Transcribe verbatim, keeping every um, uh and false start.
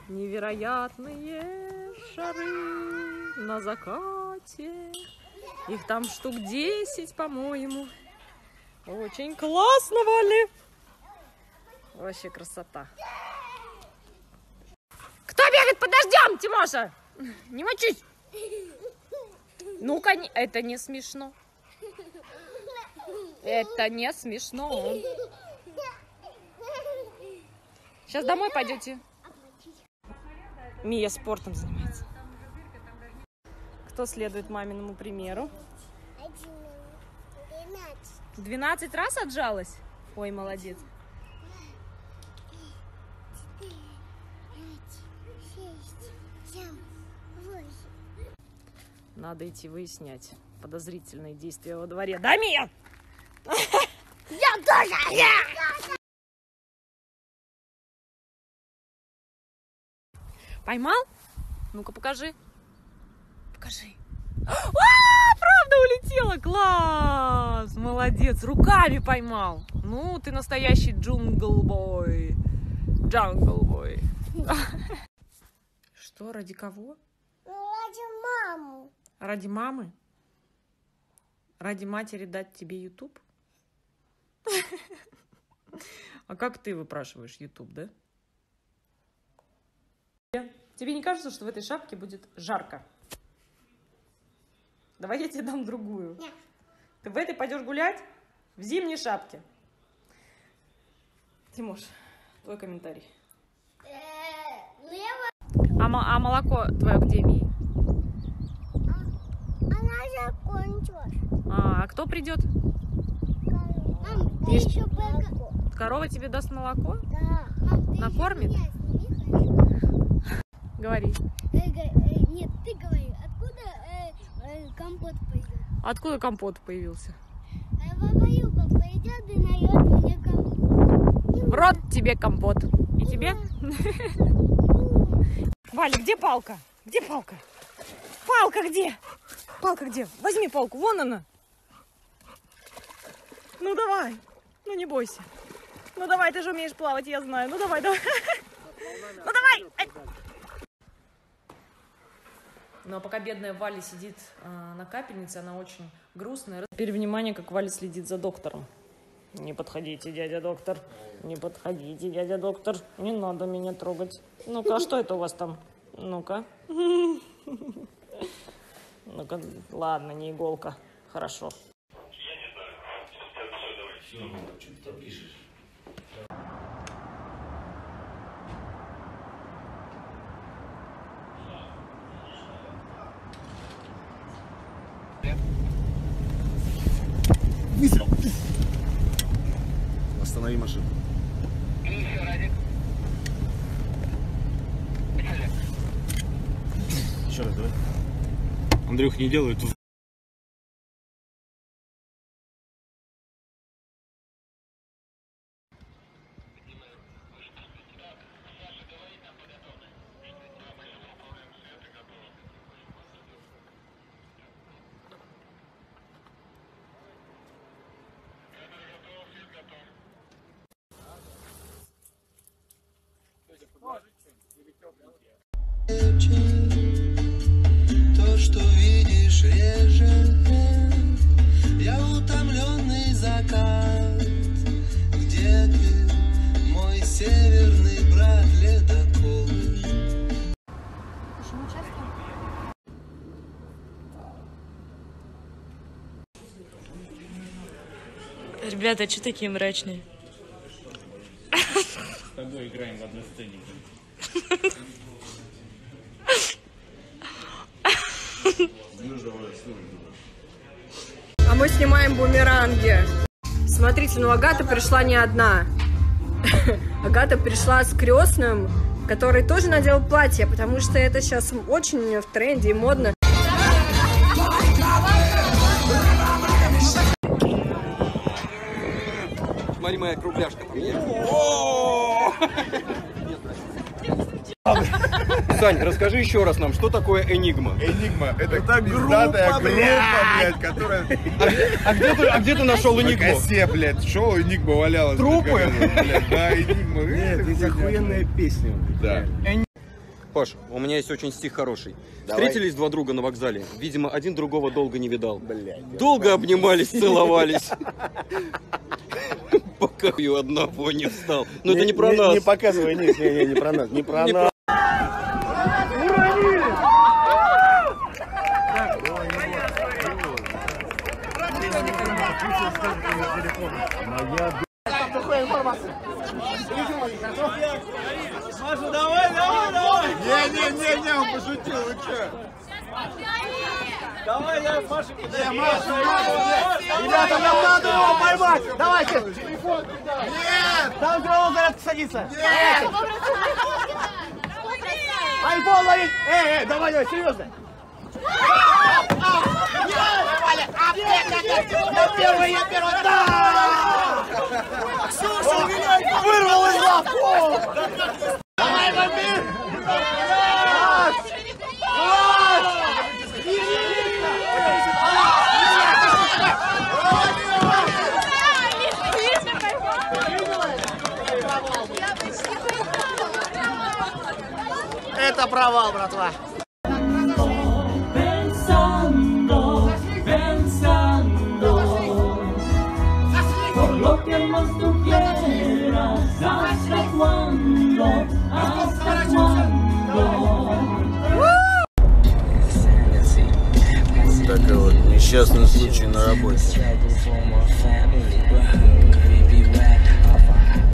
Невероятные шары на закате. Их там штук десять, по-моему. Очень классно, Вали. Вообще красота. Кто бегает под дождем, Тимоша? Не мочись. Ну-ка, это не смешно. Это не смешно. Сейчас домой пойдете. Мия спортом занимается. Кто следует маминому примеру? двенадцать раз отжалась? Ой, молодец. Надо идти выяснять подозрительные действия во дворе. Да, Мия? Я тоже! Поймал? Ну-ка, покажи. Покажи. А, правда улетела? Класс! Молодец! Руками поймал. Ну, ты настоящий джунгл-бой. Джангл-бой. Что, ради кого? Ради мамы. Ради мамы? Ради матери дать тебе YouTube? А как ты выпрашиваешь YouTube, да? Тебе не кажется, что в этой шапке будет жарко? Давай я тебе дам другую. Нет. Ты в этой пойдешь гулять? В зимней шапке. Тимош, твой комментарий. А, а молоко твое где, Ми? Она закончилась. А, а кто придет? Мам, ты еще молоко. Корова тебе даст молоко? Да. Мам, ты накормит? Говори. Э, э, нет, ты говори. Откуда э, э, компот появился? Откуда компот появился? Э, Баба-Юга пойдет и нальет мне компот. В рот тебе компот. И тебе? Валя, где палка? Где палка? Палка где? Палка где? Возьми палку, вон она. Ну давай, ну не бойся. Ну давай, ты же умеешь плавать, я знаю. Ну давай, давай. Ну давай. Ну а пока бедная Валя сидит э, на капельнице, она очень грустная. Теперь внимание, как Валя следит за доктором. Не подходите, дядя доктор. Не подходите, дядя доктор. Не надо меня трогать. Ну-ка, а что это у вас там? Ну-ка. Ну-ка, ладно, не иголка. Хорошо. Я не знаю. Все, все, давай. Все, что ты там пишешь? Выстрел! Останови машину. Еще раз давай. Андрюх, не делай тут. То, что видишь, режет. Я утомленный закат. Где ты, мой северный брат ледокол? Ребята, что такие мрачные? С тобой играем в одной сцене. А мы снимаем бумеранги. Смотрите, ну Агата пришла не одна. Агата пришла с крестным, который тоже надел платье, потому что это сейчас очень в тренде и модно. Смотри, моя кругляшка. Сань, расскажи еще раз нам, что такое Энигма? Энигма — это, это пиздатая группа, блядь, блядь, которая... А, а, где ты, а где ты нашел Энигму? На косе, блядь, шоу Энигма валялась. Трупы? Блядь, да, Энигма. Нет, здесь охуенная песня. Да. Паш, у меня есть очень стих хороший. Давай. Встретились два друга на вокзале. Видимо, один другого долго не видал. Блядь, Долго обнимались, целовались. Пока у одного не встал. Но это не про нас. Не показывай, не, не, не, не про нас, не про нас. Маша, давай, давай, давай! Не-не-не, он пошутил, вы че? Давай, давай, Маша, Не, Маша, Маша, ребята, нам надо его поймать! Давайте! Нет! там голову зарядка садится! Нет! Айфон ловить! Эй, эй, давай, давай, серьезно! Я первый, я первый! Да! Вырвал из лапу! Давай, бомби! Это провал, братва. Pensando, pensando, por lo que más tú quieras, hasta cuándo, hasta cuándo. Такой вот несчастный случай на работе.